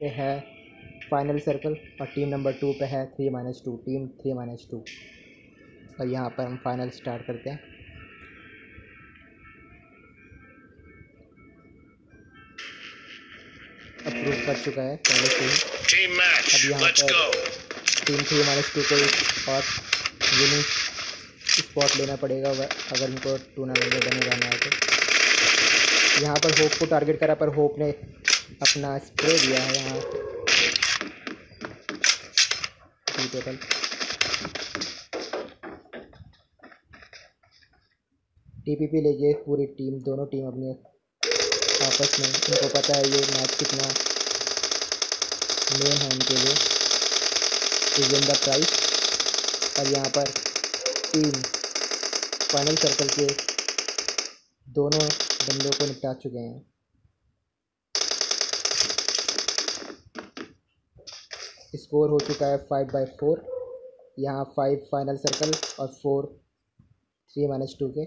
पे है final circle और टीम नंबर 2 पे है 3-2 टीम 3-2। और यहाँ पर हम फाइनल स्टार्ट करते हैं। अप्रूव कर चुका है पहले से ही। अब यहाँ पर टीम 3-2 को एक और विनिंग स्पॉट लेना पड़ेगा अगर इनको टूर्नामेंट में बने रहना है तो। यहाँ पर होप को टारगेट करा पर होप ने अपना स्प्रे दिया है यहाँ टेबल। टीपीपी ले गए पूरी टीम, दोनों टीम अपने आपस में। इनको पता है ये मैच कितना मेन है उनके लिए टू विन द प्राइज। और यहाँ पर टीम फाइनल सर्कल के दोनों बंदों को निपटा चुके हैं। स्कोर हो चुका है 5/4। यहाँ 5 फाइनल सर्कल और 4 3-2 के।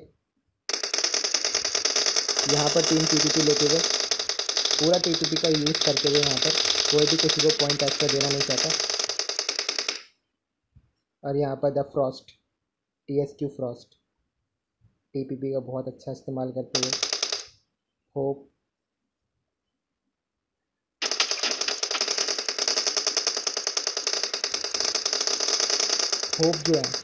यहाँ पर टीम टीपीपी लेते हुए पूरा टीपीपी का यूज़ करते हुए यहाँ पर कोई भी किसी को पॉइंट एक्स्ट्रा देना नहीं चाहता। और यहाँ पर the frost TSQ frost TPP का बहुत अच्छा इस्तेमाल करते हुए होप जो है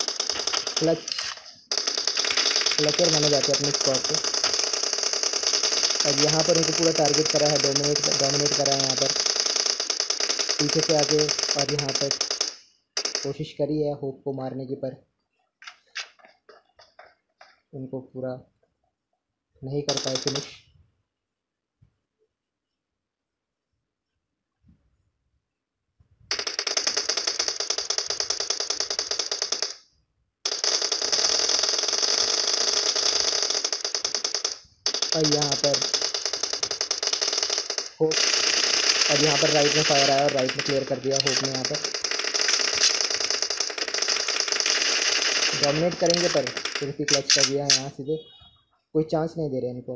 क्लचर माने जाते हैं अपने स्क्वाड को। और यहाँ पर उनको पूरा टारगेट करा है, डोमिनेट करा है यहाँ पर पीछे से आके। और यहाँ पर कोशिश करी है होप को मारने की पर उनको पूरा नहीं कर पाए फिनिश। और यहाँ पर होप और यहाँ पर राइट में फायर आया और राइट में क्लियर कर दिया होप ने। यहाँ पर डोमिनेट करेंगे पर फिर भी क्लच कर दिया यहाँ सीधे, कोई चांस नहीं दे रहे इनको।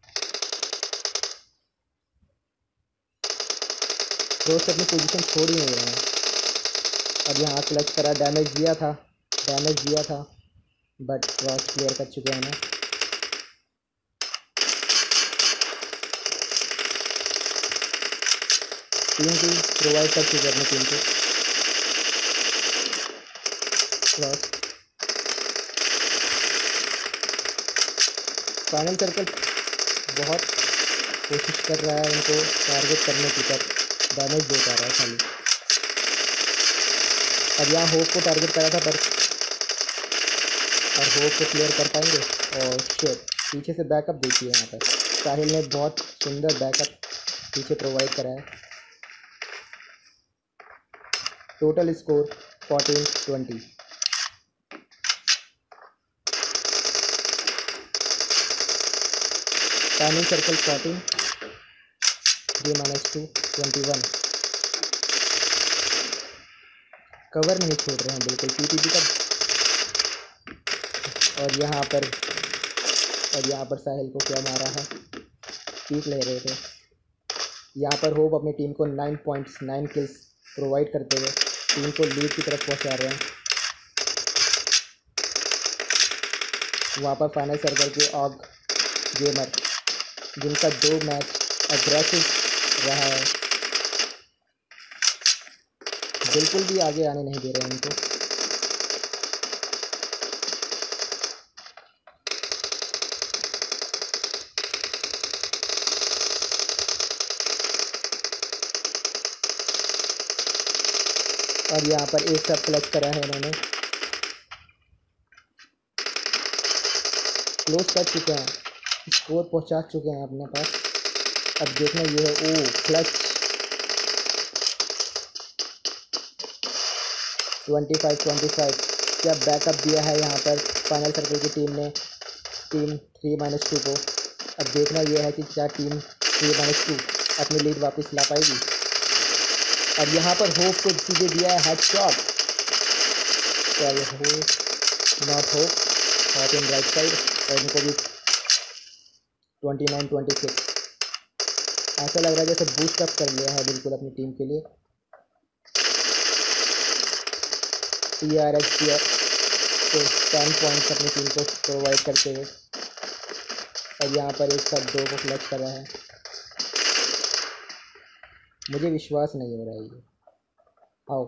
दोस्त अपनी पोजीशन छोड़ ही नहीं रहे हैं। और यहाँ क्लच करा, डैमेज दिया था बट क्रॉस क्लियर कर चुके हैं ना। टीम की प्रोवाइड कर चुके हैं अपनी टीम को क्रॉस। फाइनल सर्कल बहुत कोशिश कर रहा है उनको टारगेट करने की पर डैमेज दे पा रहा है खाली। अब यहाँ होप को टारगेट करा था पर और होप को क्लियर कर पाएंगे। और शिट पीछे से बैकअप देखिए, यहाँ पर साहिल ने बहुत सुंदर बैकअप पीछे प्रोवाइड करा है। Total score 14-20। Final circle 14 3-2 21। Cover नहीं छोड़ रहे हैं बिल्कुल टीपीपी का। और यहाँ पर साहिल को क्या मारा है, पीक ले रहे थे। यहाँ पर होप अपनी टीम को 9 पॉइंट्स 9 किल्स प्रोवाइड करते हुए टीम को लीड की तरफ पहुँचा रहे हैं। वहाँ पर फाइनल सर्कल के ऑग गेमर जिनका 2 मैच अग्रेसिव रहा है, बिल्कुल भी आगे आने नहीं दे रहे हैं इनको। और यहाँ पर एक सब क्लच करा है इन्होंने, क्लोज कर चुके हैं, स्कोर पहुँचा चुके हैं अपने पास। अब देखना ये है, ओ क्लच 25-25 क्या बैकअप दिया है यहाँ पर फाइनल सर्कल की टीम ने टीम 3-2 को। अब देखना यह है कि क्या टीम 3-2 अपनी लीड वापस ला पाएगी। और यहाँ पर होप को सीधे दिया है हेडशॉट। क्या ये hope not hope in right side. और इनको भी 29-26। ऐसा लग रहा है जैसे बूस्ट अप कर लिया है बिल्कुल अपनी टीम के लिए। TRX तो 10 पॉइंट्स अपनी टीम को प्रोवाइड करते हुए, और यहाँ पर एक साथ 2 को क्लच कर रहा है। मुझे विश्वास नहीं हो रहा है ये। आओ,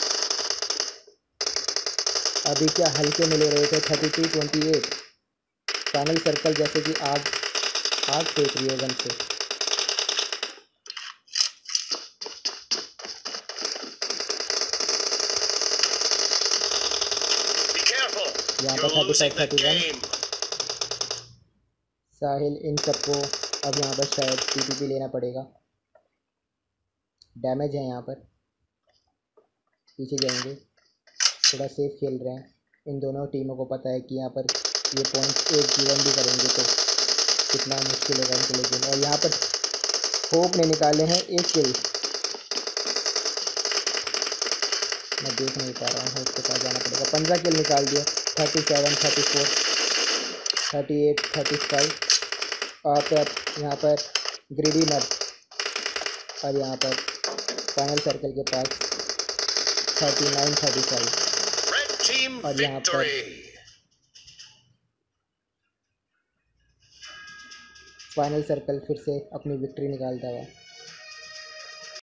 अभी क्या हल्के मिले रहे थे। 32-28 फाइनल सर्कल जैसे कि आग फेंक रही है गन से। यहाँ पर 35-31 साहिल इन सबको अब यहाँ पर शायद TTP लेना पड़ेगा। डैमेज है यहाँ पर, पीछे जाएंगे, थोड़ा सेफ खेल रहे हैं। इन दोनों टीमों को पता है कि यहाँ पर ये पॉइंट एक जीवन भी करेंगे तो कितना मुश्किल होगा इनके लिए गेम। और यहाँ पर होप ने निकाले हैं 1 किल। मैं देख नहीं पा रहा हूँ, होप के पास जाना पड़ेगा। 15 किल निकाल दिया। 37, 34, 38, 35 और फिर यहाँ पर ग्रीडी नट, और यहाँ पर फाइनल सर्कल के पास 39, 35 और यहाँ पर फाइनल सर्कल फिर से अपनी विक्ट्री निकालता हुआ।